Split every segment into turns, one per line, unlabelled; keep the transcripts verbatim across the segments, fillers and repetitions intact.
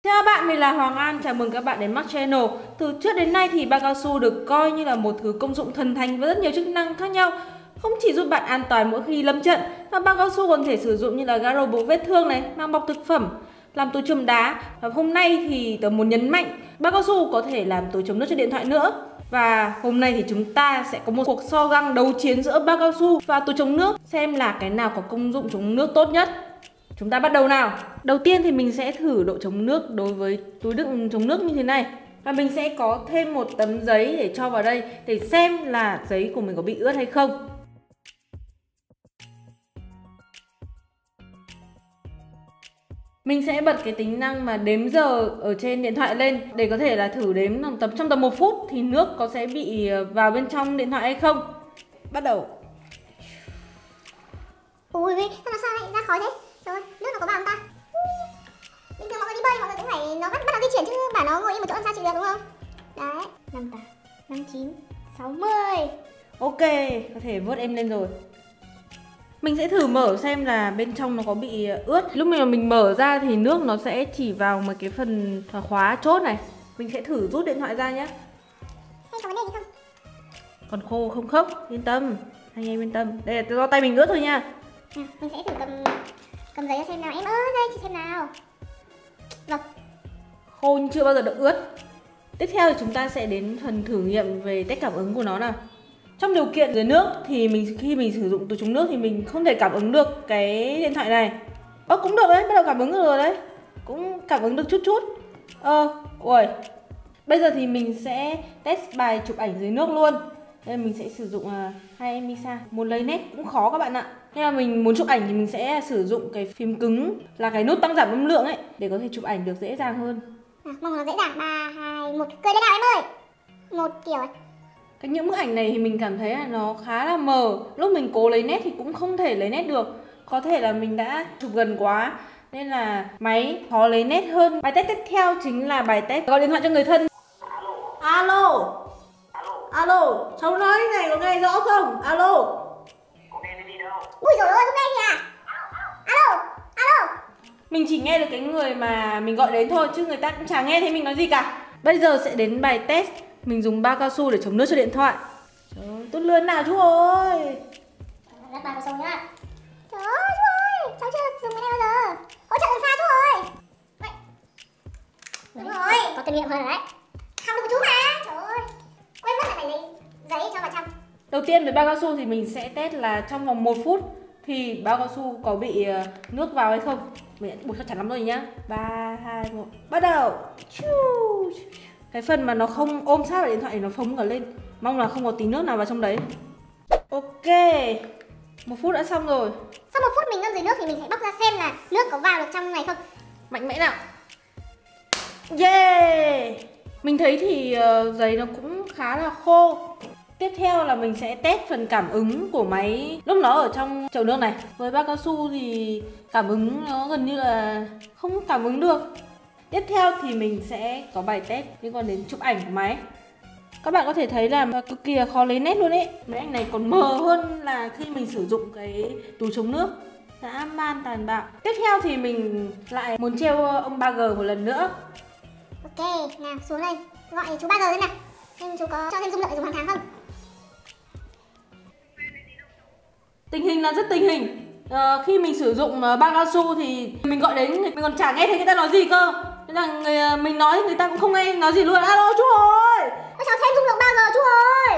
Chào các bạn, mình là Hoàng An, chào mừng các bạn đến Mac Channel. Từ trước đến nay thì bao cao su được coi như là một thứ công dụng thần thánh với rất nhiều chức năng khác nhau. Không chỉ giúp bạn an toàn mỗi khi lâm trận, mà bao cao su còn thể sử dụng như là garo buộc vết thương này, mang bọc thực phẩm, làm túi chườm đá. Và hôm nay thì tớ muốn nhấn mạnh, bao cao su có thể làm túi chống nước cho điện thoại nữa. Và hôm nay thì chúng ta sẽ có một cuộc so găng đấu chiến giữa bao cao su và túi chống nước, xem là cái nào có công dụng chống nước tốt nhất. Chúng ta bắt đầu nào. Đầu tiên thì mình sẽ thử độ chống nước đối với túi đựng chống nước như thế này. Và mình sẽ có thêm một tấm giấy để cho vào đây để xem là giấy của mình có bị ướt hay không. Mình sẽ bật cái tính năng mà đếm giờ ở trên điện thoại lên để có thể là thử đếm tầm trong tầm một phút thì nước có sẽ bị vào bên trong điện thoại hay không. Bắt đầu.
Ui, sao nó sao lại ra khói thế? Rồi, nước nó có vào không ta? Bình thường mọi người đi bơi mọi người cũng phải nó bắt bắt đầu di chuyển chứ bảo nó ngồi yên một chỗ làm sao chịu được đúng không? Đấy, năm tám, năm chín, sáu mươi.
Ok, có thể vớt em lên rồi. Mình sẽ thử mở xem là bên trong nó có bị ướt. Lúc mà mình mở ra thì nước nó sẽ chỉ vào một cái phần khóa chốt này. Mình sẽ thử rút điện thoại ra nhé.
Xem có vấn đề gì không?
Còn khô không khóc, yên tâm. Anh em yên tâm. Đây là do tay mình ướt thôi nha.
À, mình sẽ thử cầm cầm giấy xem nào. Em ơi, đây chị xem nào. Vâng.
Khô nhưng chưa bao giờ được ướt. Tiếp theo thì chúng ta sẽ đến phần thử nghiệm về test cảm ứng của nó nào. Trong điều kiện dưới nước thì mình khi mình sử dụng túi chống nước thì mình không thể cảm ứng được cái điện thoại này. Ơ cũng được đấy, bắt đầu cảm ứng được rồi đấy. Cũng cảm ứng được chút chút. Ơ, ui. Bây giờ thì mình sẽ test bài chụp ảnh dưới nước luôn. Đây mình sẽ sử dụng uh, hai em Misa. Muốn lấy nét cũng khó các bạn ạ. Nên là mình muốn chụp ảnh thì mình sẽ sử dụng cái phím cứng là cái nút tăng giảm âm lượng ấy để có thể chụp ảnh được dễ dàng hơn.
À, mong nó dễ dàng. Ba, hai, một. Cười lên nào em ơi. Một kiểu ấy.
Cái những bức ảnh này thì mình cảm thấy là nó khá là mờ. Lúc mình cố lấy nét thì cũng không thể lấy nét được. Có thể là mình đã chụp gần quá nên là máy khó lấy nét hơn. Bài test tiếp theo chính là bài test gọi điện thoại cho người thân. Alo. Alo, cháu nói này có nghe rõ không? Alo.
Có nghe cái gì đâu? Ui dồi ôi, không nghe gì à? Alo, alo.
Mình chỉ nghe được cái người mà mình gọi đến thôi chứ người ta cũng chả nghe thấy mình nói gì cả. Bây giờ sẽ đến bài test. Mình dùng bao cao su để chống nước cho điện thoại. Trời ơi, tốt lươn nào chú ơi.
Lắc bao cao su nhá. Trời ơi chú ơi, cháu chưa dùng cái này bao giờ. Hỗ trợ làm sao chú ơi? Vậy. Đúng rồi, có kinh nghiệm hơn rồi đấy. Không được của chú mà. Trời ơi. Quên mất là phải lấy giấy cho vào trong.
Đầu tiên với bao cao su thì mình sẽ test là trong vòng một phút thì bao cao su có bị nước vào hay không. Mình đã buộc chắc chắn lắm rồi nhá. Ba, hai, một, bắt đầu. Cái phần mà nó không ôm sát vào điện thoại thì nó phồng cả lên. Mong là không có tí nước nào vào trong đấy. Ok, một phút đã xong rồi.
Sau một phút mình ngâm dưới nước thì mình sẽ bóc ra xem là nước có vào được trong này không.
Mạnh mẽ nào. Yeah. Mình thấy thì uh, giấy nó cũng khá là khô. Tiếp theo là mình sẽ test phần cảm ứng của máy lúc nó ở trong chậu nước này. Với bao cao su thì cảm ứng nó gần như là không cảm ứng được. Tiếp theo thì mình sẽ có bài test liên quan đến chụp ảnh của máy. Các bạn có thể thấy là cực kỳ khó lấy nét luôn ấy. Mấy ảnh này còn mờ hơn là khi mình sử dụng cái túi chống nước. Dã man tàn bạo. Tiếp theo thì mình lại muốn treo ông ba G một lần nữa.
Ok, nào xuống đây. Gọi chú ba G lên nào. Xem chú có cho thêm dung lượng để dùng hàng tháng không?
Tình hình là rất tình hình. À, khi mình sử dụng bao cao su thì mình gọi đến mình còn chả nghe thấy người ta nói gì cơ. Nên là người, mình nói người ta cũng không nghe nói gì luôn. Alo chú ơi.
Ôi cháu thêm dung lượng ba G chú ơi.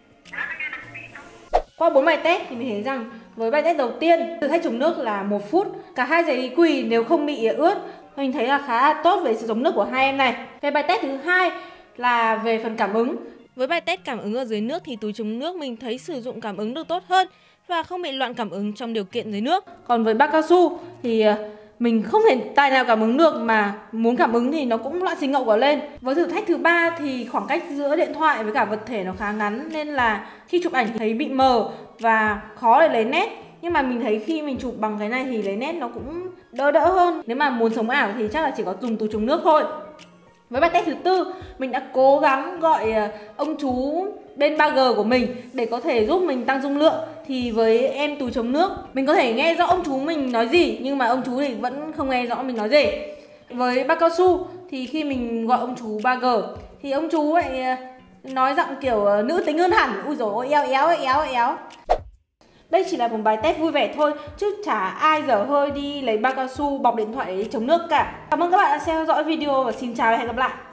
Qua bốn bài test thì mình thấy rằng với bài test đầu tiên thử thách chống nước là một phút. Cả hai giấy quỳ nếu không bị ướt. Mình thấy là khá là tốt về sự chống nước của hai em này. Cái bài test thứ hai là về phần cảm ứng. Với bài test cảm ứng ở dưới nước thì túi chống nước mình thấy sử dụng cảm ứng được tốt hơn và không bị loạn cảm ứng trong điều kiện dưới nước. Còn với bao cao su thì mình không thể tài nào cảm ứng được, mà muốn cảm ứng thì nó cũng loạn xì ngậu cả lên. Với thử thách thứ ba thì khoảng cách giữa điện thoại với cả vật thể nó khá ngắn nên là khi chụp ảnh thấy bị mờ và khó để lấy nét. Nhưng mà mình thấy khi mình chụp bằng cái này thì lấy nét nó cũng đỡ đỡ hơn. Nếu mà muốn sống ảo thì chắc là chỉ có dùng túi chống nước thôi. Với bài test thứ tư, mình đã cố gắng gọi ông chú bên ba G của mình để có thể giúp mình tăng dung lượng. Thì với em túi chống nước, mình có thể nghe rõ ông chú mình nói gì, nhưng mà ông chú thì vẫn không nghe rõ mình nói gì. Với ba cao su thì khi mình gọi ông chú ba G thì ông chú lại nói giọng kiểu nữ tính hơn hẳn. Ui dồi ôi, éo éo éo éo. Đây chỉ là một bài test vui vẻ thôi, chứ chả ai dở hơi đi lấy ba cao su bọc điện thoại để chống nước cả. Cảm ơn các bạn đã theo dõi video và xin chào và hẹn gặp lại.